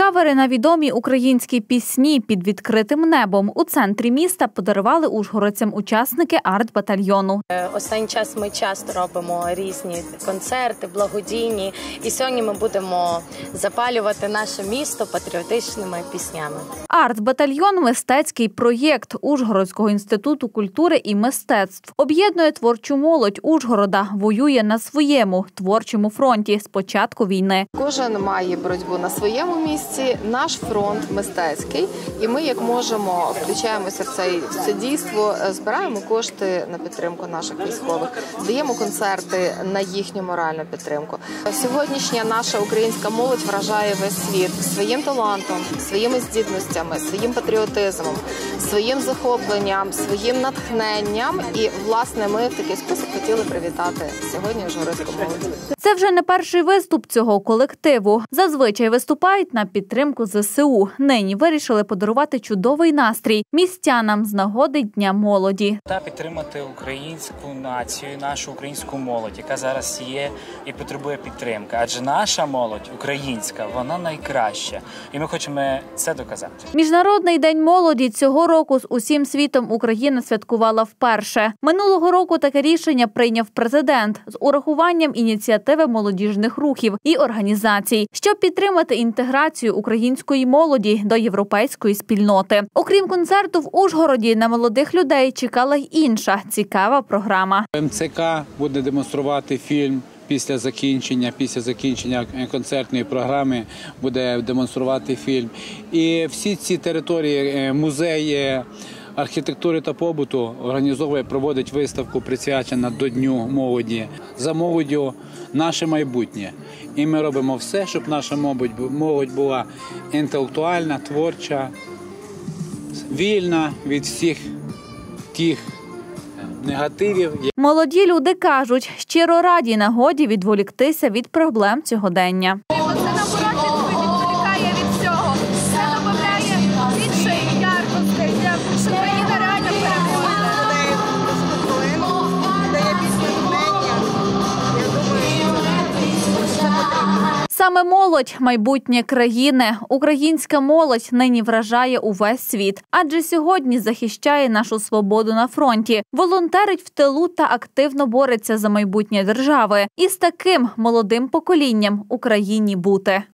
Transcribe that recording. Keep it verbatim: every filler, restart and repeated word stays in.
Кавери на відомі українські пісні під відкритим небом у центрі міста подарували ужгородцям учасники арт-батальйону. Останній час ми часто робимо різні концерти, благодійні. І сьогодні ми будемо запалювати наше місто патріотичними піснями. Арт-батальйон – мистецький проєкт Ужгородського інституту культури і мистецтв. Об'єднує творчу молодь Ужгорода, воює на своєму творчому фронті з початку війни. Кожен має боротьбу на своєму місці, наш фронт мистецький. І ми, як можемо, включаємося в це, в це дійство, збираємо кошти на підтримку наших військових, даємо концерти на їхню моральну підтримку. Сьогоднішня наша українська молодь вражає весь світ своїм талантом, своїми здібностями, своїм патріотизмом, своїм захопленням, своїм натхненням. І, власне, ми в такий спосіб хотіли привітати сьогодні ужгородську молодь. Це вже не перший виступ цього колективу. Зазвичай виступають на підтримку зе се у. Нині вирішили подарувати чудовий настрій містянам з нагоди Дня молоді. Та підтримати українську націю, нашу українську молодь, яка зараз є і потребує підтримки. Адже наша молодь, українська, вона найкраща. І ми хочемо це доказати. Міжнародний день молоді цього року з усім світом Україна святкувала вперше. Минулого року таке рішення прийняв президент з урахуванням ініціативи молодіжних рухів і організацій, щоб підтримати інтеграцію української молоді до європейської спільноти. Окрім концерту в Ужгороді, на молодих людей чекала й інша цікава програма. ем це ка буде демонструвати фільм після закінчення, після закінчення концертної програми буде демонструвати фільм. І всі ці території, музеї архітектури та побуту організовує, проводить виставку, присвячену до Дню молоді. За молоддю наше майбутнє. І ми робимо все, щоб наша молодь була інтелектуальна, творча, вільна від всіх тих негативів. Молоді люди кажуть, щиро раді нагоді відволіктися від проблем сьогодення. Це наоборот відволікає від всього. Це додає іншої яркості, щоб країна реально перемогла. Дає хвилину, дає пісню натхнення. Я думаю, що це потрібно. Саме молодь – майбутнє країни. Українська молодь нині вражає увесь світ. Адже сьогодні захищає нашу свободу на фронті, волонтерить в тилу та активно бореться за майбутнє держави. І з таким молодим поколінням Україні бути.